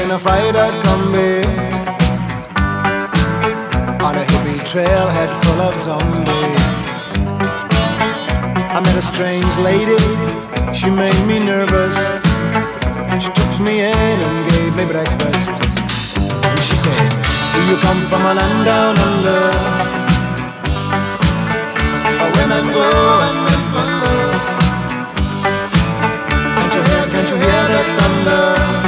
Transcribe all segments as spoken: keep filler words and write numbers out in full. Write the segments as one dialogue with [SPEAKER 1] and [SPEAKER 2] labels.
[SPEAKER 1] in a fighter combi on a hippie trailhead full of zombies. I met a strange lady, she made me nervous. She took me in and gave me breakfast. And she said, do you come from a land down under, where women go and men wonder? Can't you hear, can't you hear the thunder?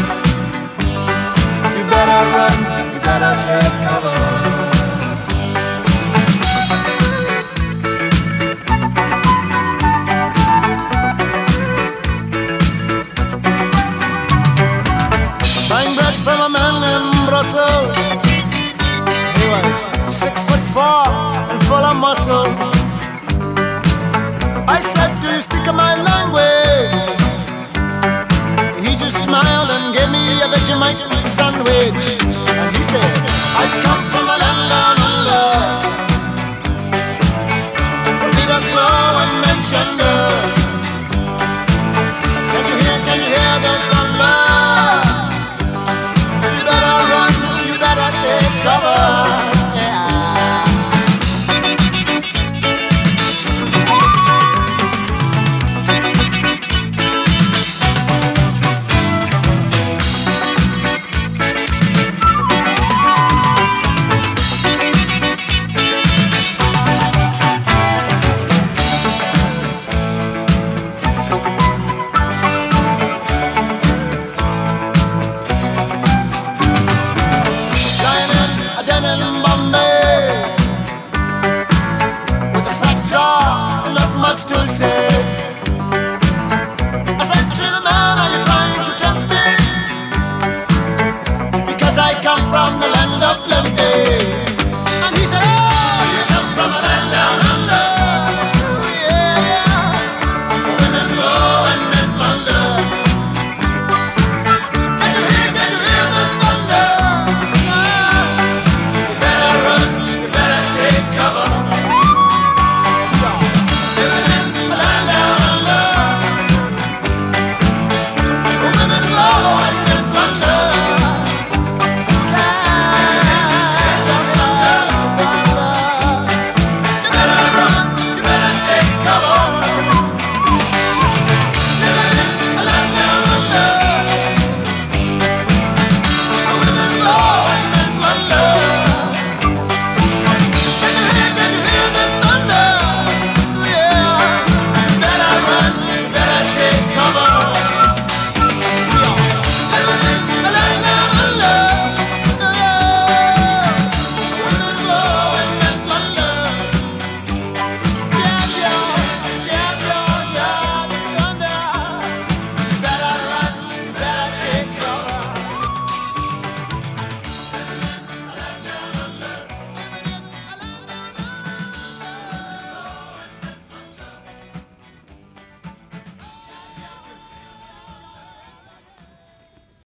[SPEAKER 1] You better run, you better take cover. From a man in Brussels, he was six foot four and full of muscle. I said, do you speak my language? He just smiled and gave me a Vegemite sandwich. And he said, I come from a land down under, where Peter's flow and mention her. Can't you hear, can you hear the thunder? Cover, yeah. Much to say. I said to the man, are you trying to tempt me? Because I come from the land